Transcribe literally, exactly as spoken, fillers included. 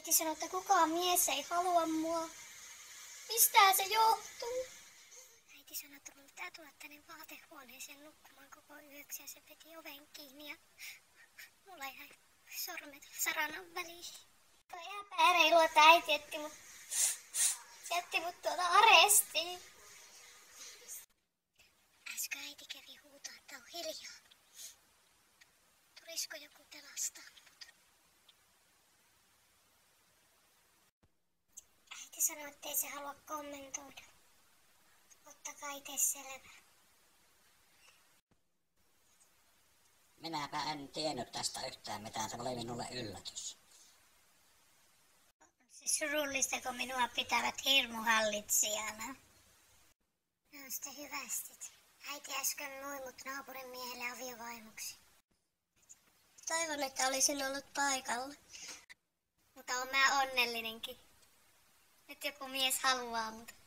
Äiti sanoi, että kukaan mies ei halua mua. Mistä se johtuu? Äiti sanoi, että mun pitää tulla tänne vaatehuoneeseen nukkumaan koko yöksi ja se veti oven kiinni ja mulla jäi sormet saranan väliin. Toi epäreilu, että äiti jätti mut, jätti mut tuolta arestiin. Äsken äiti kävi huutaa, että on hiljaa. Tulisiko joku pelastaa mut? Äiti sanoi, ettei se halua kommentoida. Ottakaa itse selvää. Minäpä en tiennyt tästä yhtään mitään, se oli minulle yllätys. Se surullista, kun minua pitävät hirmuhallitsijana. No sitten hyvästit. Äiti äsken myi mut naapurin miehelle aviovaimoksi. Toivon, että olisin ollut paikalla. Mutta olen mä onnellinenkin. Nyt joku mies haluaa mut.